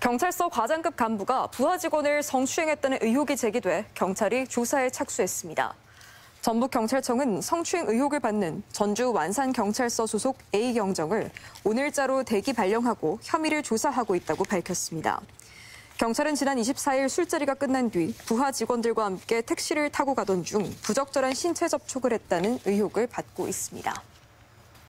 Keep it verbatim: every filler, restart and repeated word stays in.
경찰서 과장급 간부가 부하 직원을 성추행했다는 의혹이 제기돼 경찰이 조사에 착수했습니다. 전북경찰청은 성추행 의혹을 받는 전주 완산경찰서 소속 A 경정을 오늘자로 대기 발령하고 혐의를 조사하고 있다고 밝혔습니다. 경찰은 지난 이십사일 술자리가 끝난 뒤 부하 직원들과 함께 택시를 타고 가던 중 부적절한 신체 접촉을 했다는 의혹을 받고 있습니다.